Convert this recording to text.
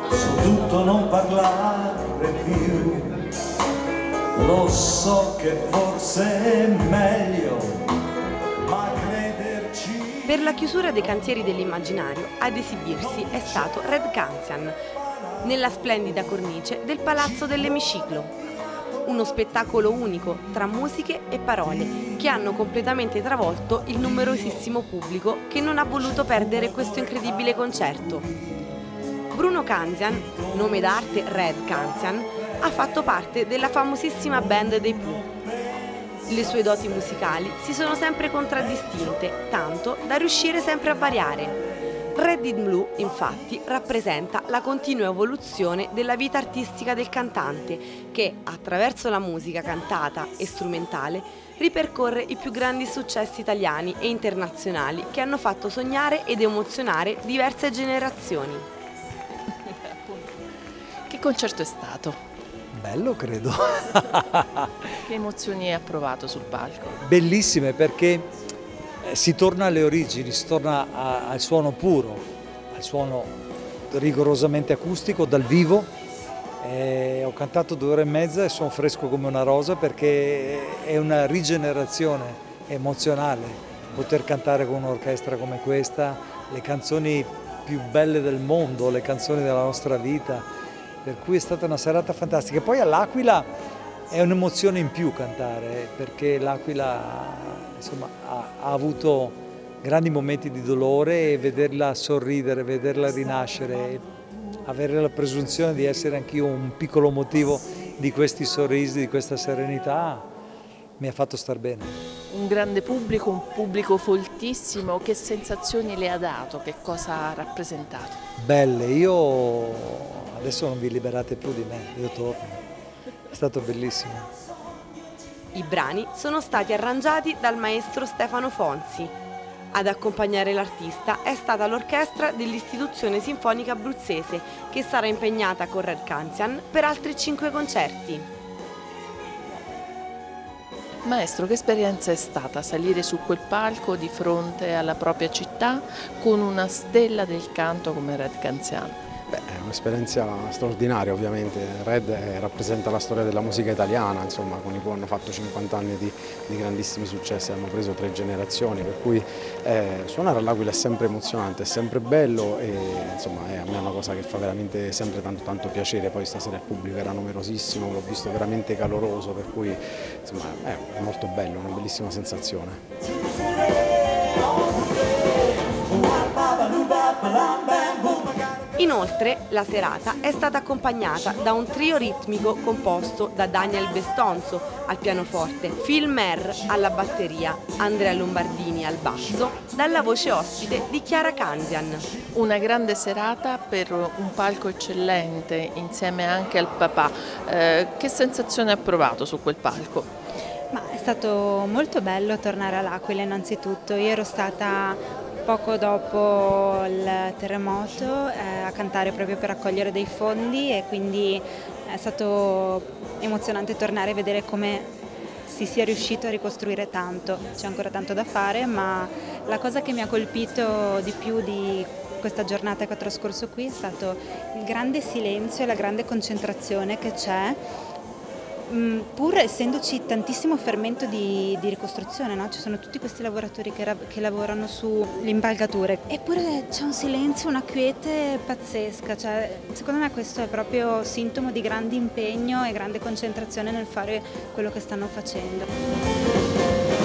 su tutto non parlare più, lo so che forse è meglio, ma crederci. Per la chiusura dei cantieri dell'immaginario ad esibirsi è stato Red Canzian, nella splendida cornice del Palazzo dell'Emiciclo. Uno spettacolo unico tra musiche e parole che hanno completamente travolto il numerosissimo pubblico che non ha voluto perdere questo incredibile concerto. Bruno Canzian, nome d'arte Red Canzian, ha fatto parte della famosissima band dei Pooh. Le sue doti musicali si sono sempre contraddistinte, tanto da riuscire sempre a variare. Red in Blue, infatti, rappresenta la continua evoluzione della vita artistica del cantante che, attraverso la musica cantata e strumentale, ripercorre i più grandi successi italiani e internazionali che hanno fatto sognare ed emozionare diverse generazioni. Che concerto è stato? Bello, credo. Che emozioni hai provato sul palco? Bellissime, perché si torna alle origini, si torna al suono puro, al suono rigorosamente acustico, dal vivo. Ho cantato 2 ore e mezza e sono fresco come una rosa, perché è una rigenerazione emozionale poter cantare con un'orchestra come questa, le canzoni più belle del mondo, le canzoni della nostra vita, per cui è stata una serata fantastica. Poi all'Aquila è un'emozione in più cantare, perché l'Aquila insomma, ha avuto grandi momenti di dolore, e vederla sorridere, vederla rinascere, avere la presunzione di essere anch'io un piccolo motivo di questi sorrisi, di questa serenità, mi ha fatto star bene. Un grande pubblico, un pubblico foltissimo, che sensazioni le ha dato, che cosa ha rappresentato? Belle, io adesso non vi liberate più di me, io torno, è stato bellissimo. I brani sono stati arrangiati dal maestro Stefano Fonzi. Ad accompagnare l'artista è stata l'orchestra dell'Istituzione Sinfonica Abruzzese, che sarà impegnata con Red Canzian per altri 5 concerti. Maestro, che esperienza è stata salire su quel palco di fronte alla propria città con una stella del canto come Red Canzian? Beh, è un'esperienza straordinaria, ovviamente. Red rappresenta la storia della musica italiana, insomma, con i Pooh hanno fatto 50 anni di grandissimi successi, hanno preso 3 generazioni, per cui suonare all'Aquila è sempre emozionante, è sempre bello, e insomma a me è una cosa che fa veramente sempre tanto piacere. Poi stasera il pubblico era numerosissimo, l'ho visto veramente caloroso, per cui insomma è molto bello, una bellissima sensazione. Inoltre, la serata è stata accompagnata da un trio ritmico composto da Daniel Bestonzo al pianoforte, Phil Mer alla batteria, Andrea Lombardini al basso, dalla voce ospite di Chiara Canzian. Una grande serata per un palco eccellente, insieme anche al papà. Che sensazione ha provato su quel palco? Ma è stato molto bello tornare all'Aquila innanzitutto. Io ero stata poco dopo il terremoto a cantare proprio per raccogliere dei fondi, e quindi è stato emozionante tornare e vedere come si sia riuscito a ricostruire tanto. C'è ancora tanto da fare, ma la cosa che mi ha colpito di più di questa giornata che ho trascorso qui è stato il grande silenzio e la grande concentrazione che c'è, pur essendoci tantissimo fermento di ricostruzione, no? Ci sono tutti questi lavoratori che lavorano sulle impalcature, eppure c'è un silenzio, una quiete pazzesca. Cioè, secondo me questo è proprio sintomo di grande impegno e grande concentrazione nel fare quello che stanno facendo.